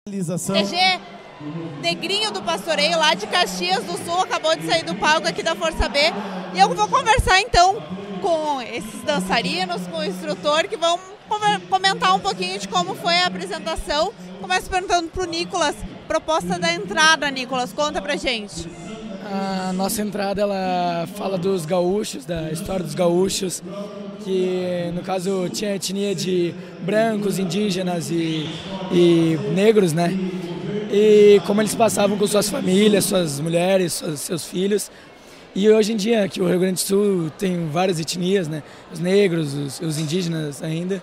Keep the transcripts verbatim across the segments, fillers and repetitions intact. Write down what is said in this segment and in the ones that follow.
T G Negrinho do Pastoreio, lá de Caxias do Sul, acabou de sair do palco aqui da Força B. E eu vou conversar então com esses dançarinos, com o instrutor, que vão comentar um pouquinho de como foi a apresentação. Começo perguntando para o Nicolas, proposta da entrada, Nicolas, conta pra gente. A nossa entrada, ela fala dos gaúchos, da história dos gaúchos, que no caso tinha etnia de brancos, indígenas e, e negros, né? E como eles passavam com suas famílias, suas mulheres, suas, seus filhos. E hoje em dia, que o Rio Grande do Sul tem várias etnias, né? Os negros, os, os indígenas ainda.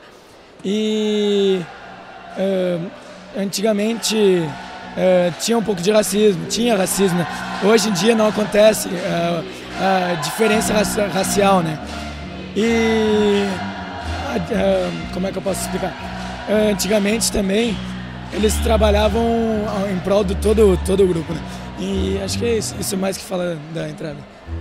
E uh, antigamente uh, tinha um pouco de racismo, tinha racismo, né? Hoje em dia não acontece uh, a diferença racial, né? E uh, como é que eu posso explicar? Uh, antigamente também eles trabalhavam em prol de todo, todo o grupo, né? E acho que é isso, isso mais que fala da entrada.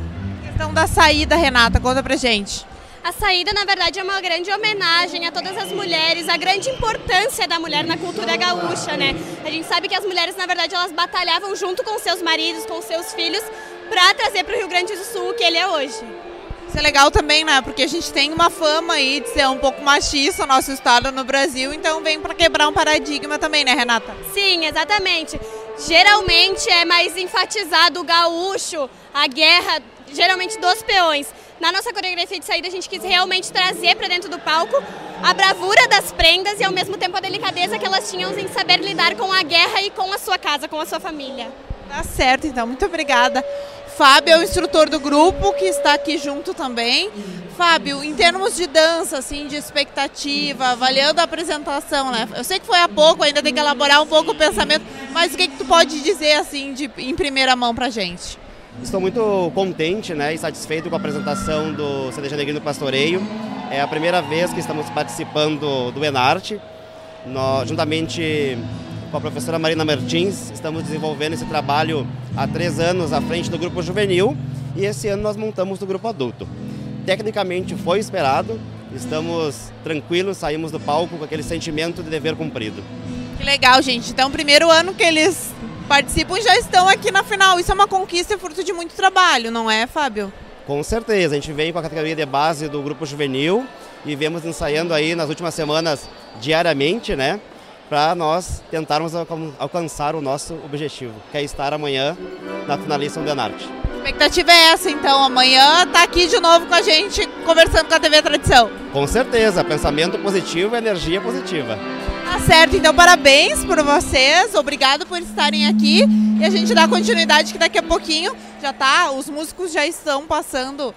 A questão da saída, Renata, conta pra gente. A saída, na verdade, é uma grande homenagem a todas as mulheres, a grande importância da mulher na cultura gaúcha, né? A gente sabe que as mulheres, na verdade, elas batalhavam junto com seus maridos, com seus filhos, para trazer para o Rio Grande do Sul o que ele é hoje. Isso é legal também, né? Porque a gente tem uma fama aí de ser um pouco machista o nosso estado no Brasil, então vem para quebrar um paradigma também, né, Renata? Sim, exatamente. Geralmente é mais enfatizado o gaúcho, a guerra, geralmente dos peões. Na nossa coreografia de saída, a gente quis realmente trazer para dentro do palco a bravura das prendas e, ao mesmo tempo, a delicadeza que elas tinham em saber lidar com a guerra e com a sua casa, com a sua família. Tá certo, então. Muito obrigada. Fábio é o instrutor do grupo, que está aqui junto também. Fábio, em termos de dança, assim, de expectativa, avaliando a apresentação, né? Eu sei que foi há pouco, ainda tem que elaborar um pouco o pensamento, mas o que, que tu pode dizer, assim, de, em primeira mão pra gente? Estou muito contente, né, e satisfeito com a apresentação do C T G Negrinho do Pastoreio. É a primeira vez que estamos participando do Enarte. Nós, juntamente com a professora Marina Martins, estamos desenvolvendo esse trabalho há três anos à frente do grupo juvenil e esse ano nós montamos do grupo adulto. Tecnicamente foi esperado, estamos tranquilos, saímos do palco com aquele sentimento de dever cumprido. Que legal, gente. Então, primeiro ano que eles participam e já estão aqui na final. Isso é uma conquista e fruto de muito trabalho, não é, Fábio? Com certeza. A gente vem com a categoria de base do grupo juvenil e viemos ensaiando aí nas últimas semanas diariamente, né? Para nós tentarmos alcançar o nosso objetivo, que é estar amanhã na finalíssima do Enarte. A expectativa é essa, então. Amanhã tá aqui de novo com a gente, conversando com a T V Tradição. Com certeza. Pensamento positivo e energia positiva. Tá certo, então parabéns por vocês, obrigado por estarem aqui e a gente dá continuidade que daqui a pouquinho já tá, os músicos já estão passando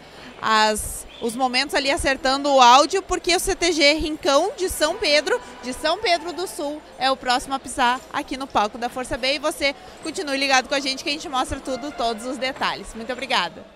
as, os momentos ali acertando o áudio, porque o C T G Rincão de São Pedro, de São Pedro do Sul, é o próximo a pisar aqui no palco da Força B e você continue ligado com a gente que a gente mostra tudo, todos os detalhes. Muito obrigada.